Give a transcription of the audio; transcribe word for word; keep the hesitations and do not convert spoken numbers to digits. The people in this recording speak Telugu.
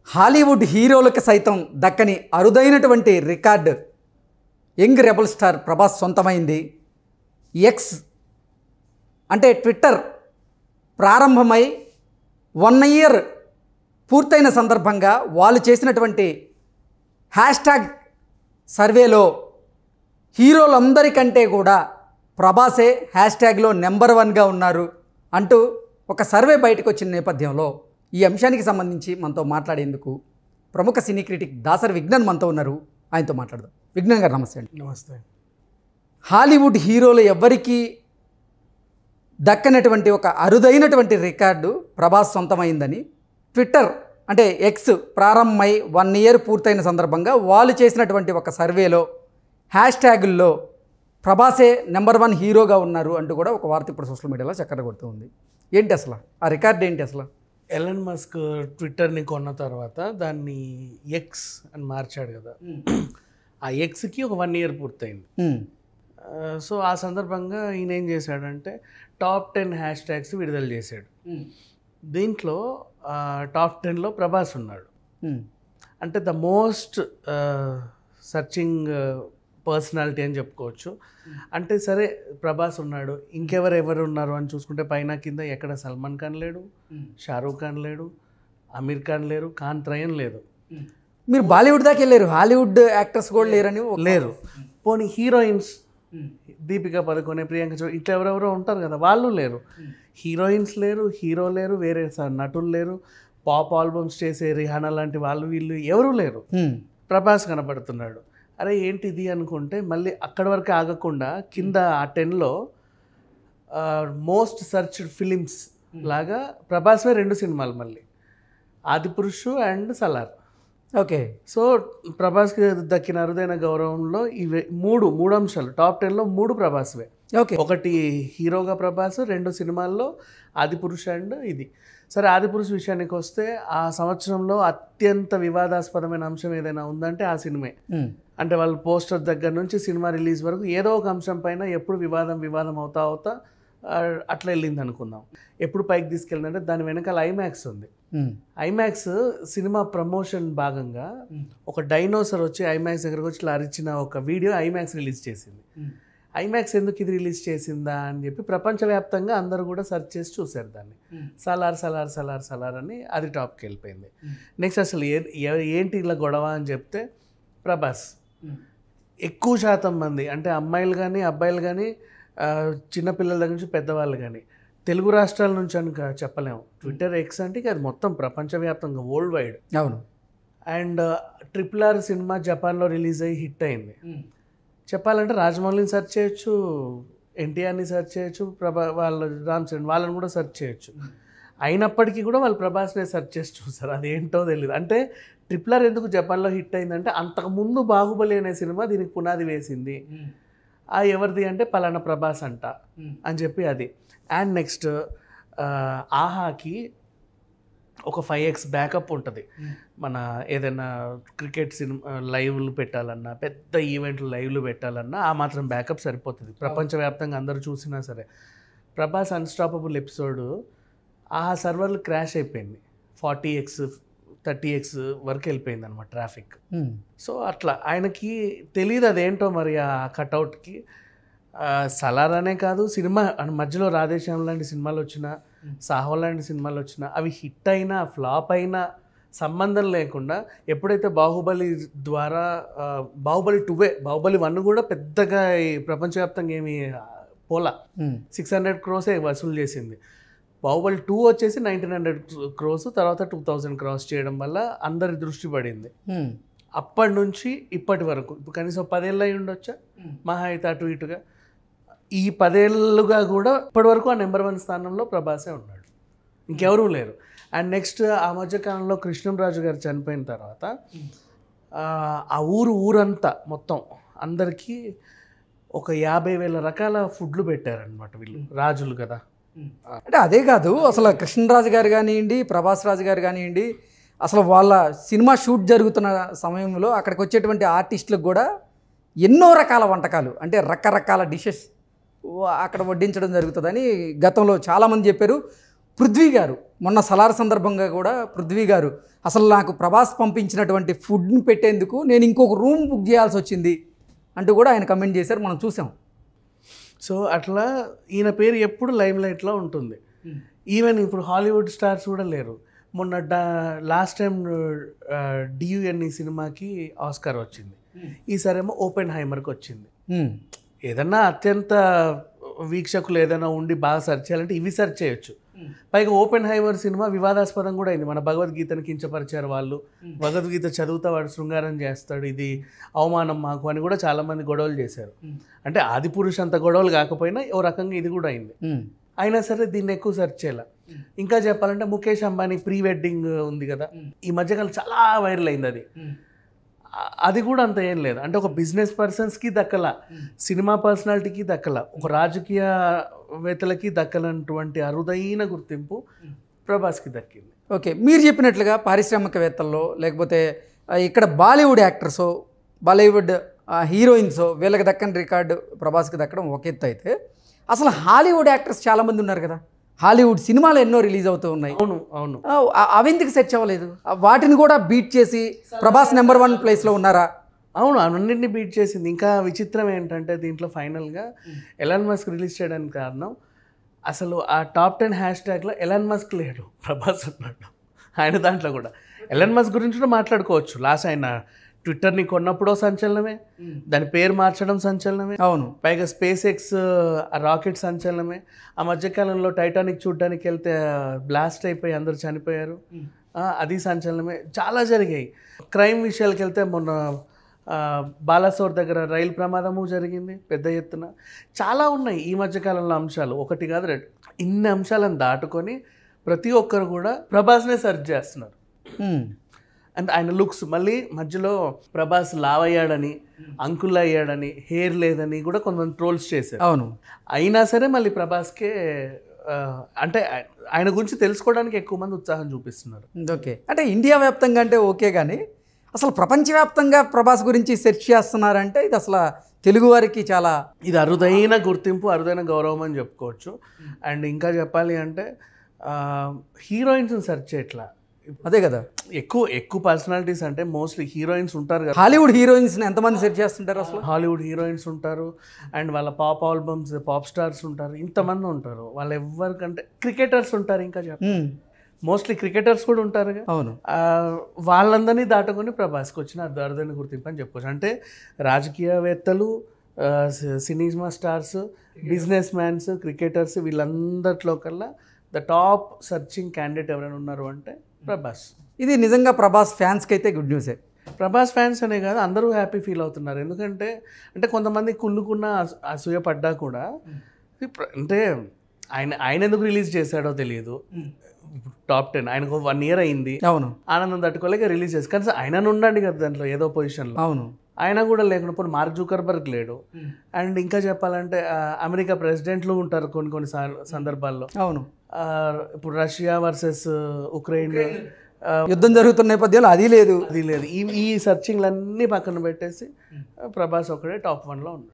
హాలీవుడ్ హీరోలకు సైతం దక్కని అరుదైనటువంటి record young rebel star Prabhas సొంతమైంది. ఎక్స్ అంటే ట్విట్టర్ ప్రారంభమై వన్ ఇయర్ పూర్తయిన సందర్భంగా వాళ్ళు చేసినటువంటి హ్యాష్ ట్యాగ్ సర్వేలో హీరోలందరికంటే కూడా ప్రభాసే హ్యాష్ ట్యాగ్లో నెంబర్ వన్గా ఉన్నారు అంటూ ఒక సర్వే బయటకు వచ్చిన నేపథ్యంలో ఈ అంశానికి సంబంధించి మనతో మాట్లాడేందుకు ప్రముఖ సినీ క్రిటిక్ దాసరి విజ్ఞాన్ మనతో ఉన్నారు. ఆయనతో మాట్లాడదాం. విజ్ఞాన్ గారు నమస్తే అండి. నమస్తే. హాలీవుడ్ హీరోలు ఎవ్వరికీ దక్కనటువంటి ఒక అరుదైనటువంటి రికార్డు ప్రభాస్ సొంతమైందని ట్విట్టర్ అంటే ఎక్స్ ప్రారంభమై వన్ ఇయర్ పూర్తయిన సందర్భంగా వాళ్ళు చేసినటువంటి ఒక సర్వేలో హ్యాష్ ట్యాగుల్లో ప్రభాసే నెంబర్ వన్ హీరోగా ఉన్నారు అంటూ కూడా ఒక వార్త ఇప్పుడు సోషల్ మీడియాలో చక్కర కొడుతూ ఉంది. ఏంటి అసలు ఆ రికార్డ్ ఏంటి అసలు? ఎలన్ మస్క్ ట్విట్టర్ని కొన్న తర్వాత దాన్ని ఎక్స్ అని మార్చాడు కదా, ఆ ఎక్స్కి ఒక వన్ ఇయర్ పూర్తయింది. సో ఆ సందర్భంగా ఈయన ఏం చేశాడంటే టాప్ టెన్ హ్యాష్ ట్యాగ్స్ విడుదల చేశాడు. దీంట్లో టాప్ టెన్లో ప్రభాస్ ఉన్నాడు. అంటే ద మోస్ట్ సర్చింగ్ పర్సనాలిటీ అని చెప్పుకోవచ్చు. అంటే సరే ప్రభాస్ ఉన్నాడు, ఇంకెవరు ఎవరు ఉన్నారు అని చూసుకుంటే పైన కింద ఎక్కడ సల్మాన్ ఖాన్ లేడు, షారూక్ ఖాన్ లేడు, అమీర్ ఖాన్ లేరు, ఖాన్ త్రయన్ లేదు. మీరు బాలీవుడ్ దాకా వెళ్ళారు, హాలీవుడ్ యాక్టర్స్ కూడా లేరని లేరు. పోనీ హీరోయిన్స్ దీపికా పదుకొనే, ప్రియాంక చోప్రా ఇట్లా ఎవరెవరో ఉంటారు కదా, వాళ్ళు లేరు. హీరోయిన్స్ లేరు, హీరో లేరు, వేరే నటులు లేరు, పాప్ ఆల్బమ్స్ చేసే రిహానా లాంటి వాళ్ళు వీళ్ళు ఎవరూ లేరు. ప్రభాస్ కనపడుతున్నాడు. అరే ఏంటిది అనుకుంటే మళ్ళీ అక్కడి వరకు ఆగకుండా కింద ఆ టెన్లో మోస్ట్ సర్చ్డ్ ఫిలిమ్స్ లాగా ప్రభాస్వే రెండు సినిమాలు, మళ్ళీ Adipurush and Salaar. Okay. So ప్రభాస్కి దక్కిన అరుదైన గౌరవంలో ఇవే మూడు మూడు అంశాలు టాప్ టెన్లో మూడు ప్రభాస్వే. ఓకే. ఒకటి హీరోగా ప్రభాస్, రెండు సినిమాల్లో ఆదిపురుష్ అండ్ ఇది. సరే ఆదిపురుష్ విషయానికి వస్తే ఆ సంవత్సరంలో అత్యంత వివాదాస్పదమైన అంశం ఏదైనా ఉందంటే ఆ సినిమే. అంటే వాళ్ళు పోస్టర్ దగ్గర నుంచి సినిమా రిలీజ్ వరకు ఏదో ఒక అంశం పైన ఎప్పుడు వివాదం వివాదం అవుతా అవుతా అట్లా వెళ్ళింది అనుకుందాం. ఎప్పుడు పైకి తీసుకెళ్ళిందంటే దాని వెనకాల ఐమాక్స్ ఉంది. ఐమాక్స్ సినిమా ప్రమోషన్ భాగంగా ఒక డైనోసర్ వచ్చి ఐమాక్స్ దగ్గరకు వచ్చి ఇలా అరిచిన ఒక వీడియో ఐమాక్స్ రిలీజ్ చేసింది. ఐమాక్స్ ఎందుకు ఇది రిలీజ్ చేసిందా అని చెప్పి ప్రపంచవ్యాప్తంగా అందరూ కూడా సెర్చ్ చేసి చూశారు దాన్ని. సలార్ సలార్ సలార్ సలార్ అని అది టాప్కి వెళ్ళిపోయింది. నెక్స్ట్ అసలు ఏ ఏంటి ఇలా గొడవ అని చెప్తే ప్రభాస్ ఎక్కువ శాతం మంది అంటే అమ్మాయిలు కానీ అబ్బాయిలు కానీ చిన్నపిల్లల దగ్గర నుంచి పెద్దవాళ్ళు కానీ తెలుగు రాష్ట్రాల నుంచి అని చెప్పలేము. ట్విట్టర్ ఎక్స్ అంటే అది మొత్తం ప్రపంచవ్యాప్తంగా వరల్డ్ వైడ్. అవును. అండ్ ట్రిపుల్ ఆర్ సినిమా జపాన్లో రిలీజ్ అయ్యి హిట్ అయింది. చెప్పాలంటే రాజమౌళిని సెర్చ్ చేయొచ్చు, ఎన్టీఆర్ని సెర్చ్ చేయొచ్చు, ప్రభా వాళ్ళ రామ్ చరణ్ వాళ్ళని కూడా సెర్చ్ చేయొచ్చు. అయినప్పటికీ కూడా వాళ్ళు ప్రభాస్నే సెర్చ్ చేసి చూసారు. అదేంటో తెలియదు. అంటే ట్రిపుల్ ఆర్ ఎందుకు జపాన్లో హిట్ అయిందంటే అంతకుముందు బాహుబలి అనే సినిమా దీనికి పునాది వేసింది. ఆ ఎవరిది అంటే పలానా ప్రభాస్ అంట అని చెప్పి అది. అండ్ నెక్స్ట్ ఆహాకి ఒక ఫైవ్ ఎక్స్ బ్యాకప్ ఉంటుంది. మన ఏదైనా క్రికెట్ సినిమా లైవ్లు పెట్టాలన్నా, పెద్ద ఈవెంట్లు లైవ్లు పెట్టాలన్నా ఆ మాత్రం బ్యాకప్ సరిపోతుంది. ప్రపంచవ్యాప్తంగా అందరూ చూసినా సరే. ప్రభాస్ అన్స్టాపబుల్ ఎపిసోడ్ ఆ సర్వర్లు క్రాష్ అయిపోయింది. ఫార్టీ ఎక్స్ థర్టీ ఎక్స్ వరకు వెళ్ళిపోయింది అనమాట ట్రాఫిక్. సో అట్లా ఆయనకి తెలియదు అదేంటో మరి ఆ కట్అవుట్కి. సలార్ అనే కాదు, సినిమా మధ్యలో రాధేశ్యామ్ లాంటి సినిమాలు వచ్చినా, సాహో లాంటి సినిమాలు వచ్చినా అవి హిట్ అయినా ఫ్లాప్ అయినా సంబంధం లేకుండా ఎప్పుడైతే బాహుబలి ద్వారా బాహుబలి టూవే బాహుబలి వన్ కూడా పెద్దగా ప్రపంచవ్యాప్తంగా ఏమి పోలా, సిక్స్ హండ్రెడ్ క్రోసే వసూలు చేసింది. బాహుబలి టూ వచ్చేసి నైన్టీన్ హండ్రెడ్ క్రోస్, తర్వాత టూ థౌజండ్ క్రాస్ చేయడం వల్ల అందరి దృష్టి పడింది. అప్పటి నుంచి ఇప్పటి వరకు ఇప్పుడు కనీసం పదేళ్ళు అయి ఉండొచ్చా, మహా అయితే అటు ఇటుగా. ఈ పదేళ్ళుగా కూడా ఇప్పటి వరకు ఆ నెంబర్ వన్ స్థానంలో ప్రభాసే ఉన్నాడు, ఇంకెవరూ లేరు. అండ్ నెక్స్ట్ ఆ మధ్యకాలంలో కృష్ణంరాజు గారు చనిపోయిన తర్వాత ఆ ఊరు ఊరంతా మొత్తం అందరికీ ఒక యాభై వేల రకాల ఫుడ్లు పెట్టారనమాట వీళ్ళు, రాజులు కదా. అంటే అదే కాదు, అసలు కృష్ణరాజు గారు కానివ్వండి, ప్రభాస్ రాజు గారు కానివ్వండి, అసలు వాళ్ళ సినిమా షూట్ జరుగుతున్న సమయంలో అక్కడికి వచ్చేటువంటి ఆర్టిస్టులకు కూడా ఎన్నో రకాల వంటకాలు అంటే రకరకాల డిషెస్ అక్కడ వడ్డించడం జరుగుతుందని గతంలో చాలామంది చెప్పారు. పృథ్వీ గారు మొన్న సలార్ సందర్భంగా కూడా పృథ్వీ గారు అసలు నాకు ప్రభాస్ పంపించినటువంటి ఫుడ్ని పెట్టేందుకు నేను ఇంకొక రూమ్ బుక్ చేయాల్సి వచ్చింది అంటూ కూడా ఆయన కమెంట్ చేశారు, మనం చూసాం. సో అట్లా ఈయన పేరు ఎప్పుడు లైమ్ లైట్లో ఉంటుంది. ఈవెన్ ఇప్పుడు హాలీవుడ్ స్టార్స్ కూడా లేరు. మొన్న డా లాస్ట్ టైం డియుఎన్ఈ సినిమాకి ఆస్కార్ వచ్చింది, ఈసారేమో ఓపెన్ హైమర్కి వచ్చింది. ఏదన్నా అత్యంత వీక్షకులు ఏదైనా ఉండి బాగా సెర్చ్ చేయాలంటే ఇవి సెర్చ్ చేయొచ్చు. పైగా ఓపెన్ హైమర్ సినిమా వివాదాస్పదం కూడా అయింది. మన భగవద్గీతను కించపరిచారు వాళ్ళు, భగవద్గీత చదువుతా వాడు శృంగారం చేస్తాడు, ఇది అవమానం మాకు అని కూడా చాలామంది గొడవలు చేశారు. అంటే ఆది పురుష్ అంత గొడవలు కాకపోయినా ఓ రకంగా ఇది కూడా అయింది. అయినా సరే దీన్ని ఎక్కువ సెర్చ్ చేయాల. ఇంకా చెప్పాలంటే ముఖేష్ అంబానీ ప్రీ వెడ్డింగ్ ఉంది కదా, ఈ మధ్యకాలం చాలా వైరల్ అయింది. అది అది కూడా అంత ఏం లేదు. అంటే ఒక బిజినెస్ పర్సన్స్కి దక్కల, సినిమా పర్సనాలిటీకి దక్కల, ఒక రాజకీయవేత్తలకి దక్కనటువంటి అరుదైన గుర్తింపు ప్రభాస్కి దక్కింది. ఓకే, మీరు చెప్పినట్లుగా పారిశ్రామికవేత్తల్లో లేకపోతే ఇక్కడ బాలీవుడ్ యాక్టర్సో బాలీవుడ్ హీరోయిన్సో వీళ్ళకి దక్కని రికార్డు ప్రభాస్కి దక్కడం ఒక ఎత్తు అయితే, అసలు హాలీవుడ్ యాక్టర్స్ చాలామంది ఉన్నారు కదా, హాలీవుడ్ సినిమాలు ఎన్నో రిలీజ్ అవుతూ ఉన్నాయి. అవును అవును అవెందుకు సెర్చ్ అవ్వలేదు? వాటిని కూడా బీట్ చేసి ప్రభాస్ నెంబర్ వన్ ప్లేస్లో ఉన్నారా? అవును, అన్నింటినీ బీట్ చేసింది. ఇంకా విచిత్రం ఏంటంటే దీంట్లో ఫైనల్గా ఎలాన్ మస్క్ రిలీజ్ చేయడానికి కారణం, అసలు ఆ టాప్ టెన్ హ్యాష్ ట్యాగ్లో ఎలాన్ మస్క్ లేడు, ప్రభాస్ ఉన్నాడు. ఆయన దాంట్లో కూడా ఎలాన్ మస్క్ గురించి కూడా మాట్లాడుకోవచ్చు. లాస్ట్ ఆయన ట్విట్టర్ని కొన్నప్పుడో సంచలనమే, దాని పేరు మార్చడం సంచలనమే. అవును, పైగా స్పేస్ ఎక్స్ రాకెట్ సంచలనమే. ఆ మధ్యకాలంలో టైటానిక్ చూడడానికి వెళ్తే బ్లాస్ట్ అయిపోయి అందరు చనిపోయారు, అది సంచలనమే. చాలా జరిగాయి. క్రైమ్ విషయాలకు వెళ్తే మొన్న బాలాసోర్ దగ్గర రైలు ప్రమాదము జరిగింది పెద్ద ఎత్తున. చాలా ఉన్నాయి ఈ మధ్యకాలంలో అంశాలు, ఒకటి కాదు రెండు. ఇన్ని అంశాలను దాటుకొని ప్రతి ఒక్కరు కూడా ప్రభాస్నే సెర్చ్ చేస్తున్నారు. అండ్ ఆయన లుక్స్ మళ్ళీ మధ్యలో ప్రభాస్ లావ్ అయ్యాడని, అంకుల్ అయ్యాడని, హెయిర్ లేదని కూడా కొంతమంది ట్రోల్స్ చేశారు. అవును, అయినా సరే మళ్ళీ ప్రభాస్కే అంటే ఆయన గురించి తెలుసుకోవడానికి ఎక్కువ మంది ఉత్సాహం చూపిస్తున్నారు. ఓకే, అంటే ఇండియా వ్యాప్తంగా అంటే ఓకే, కానీ అసలు ప్రపంచవ్యాప్తంగా ప్రభాస్ గురించి సెర్చ్ చేస్తున్నారంటే ఇది అసలు తెలుగువారికి చాలా ఇది అరుదైన గుర్తింపు, అరుదైన గౌరవం అని చెప్పుకోవచ్చు. అండ్ ఇంకా చెప్పాలి అంటే హీరోయిన్స్ని సెర్చ్ చేయట్లా. అదే కదా, ఎక్కువ ఎక్కువ పర్సనాలిటీస్ అంటే మోస్ట్లీ హీరోయిన్స్ ఉంటారు కదా. హాలీవుడ్ హీరోయిన్స్ని ఎంతమంది సెర్చ్ చేస్తుంటారు అసలు? హాలీవుడ్ హీరోయిన్స్ ఉంటారు, అండ్ వాళ్ళ పాప్ ఆల్బమ్స్ పాప్ స్టార్స్ ఉంటారు, ఇంతమంది ఉంటారు. వాళ్ళు ఎవరికంటే క్రికెటర్స్ ఉంటారు, ఇంకా చెప్ప మోస్ట్లీ క్రికెటర్స్ కూడా ఉంటారు. అవును, వాళ్ళందరినీ దాటుకొని ప్రభాస్కి వచ్చిన అరుదైన గుర్తింపు అని చెప్పుకోవచ్చు. అంటే రాజకీయవేత్తలు, cinema stars, business mans, cricketers, వీళ్ళందరిలో కల్లా ద టాప్ సర్చింగ్ క్యాండిడేట్ ఎవరైనా ఉన్నారు అంటే ప్రభాస్. ఇది నిజంగా ప్రభాస్ ఫ్యాన్స్కి అయితే గుడ్ న్యూసే. ప్రభాస్ ఫ్యాన్స్ అనే కాదు, అందరూ హ్యాపీ ఫీల్ అవుతున్నారు. ఎందుకంటే అంటే కొంతమంది కుళ్ళుకున్న అసూయ పడ్డా కూడా, అంటే ఆయన ఆయన ఎందుకు రిలీజ్ చేశాడో తెలియదు. టాప్ టెన్ ఆయనకు వన్ ఇయర్ అయింది, అవును, ఆనందం తట్టుకోలేక రిలీజ్ చేసి, కానీ ఆయన ఉండండి కదా దాంట్లో ఏదో పొజిషన్లో. అవును, ఆయన కూడా లేకుండా పోనీ మార్క్ జూకర్బర్గ్ లేడు. అండ్ ఇంకా చెప్పాలంటే అమెరికా ప్రెసిడెంట్లు ఉంటారు కొన్ని కొన్ని సందర్భాల్లో. అవును, ఇప్పుడు రష్యా వర్సెస్ ఉక్రెయిన్ యుద్ధం జరుగుతున్న నేపథ్యంలో అది లేదు అది లేదు ఈ ఈ సర్చింగ్లన్నీ పక్కన పెట్టేసి ప్రభాస్ ఒకడే టాప్ వన్లో ఉన్నాడు.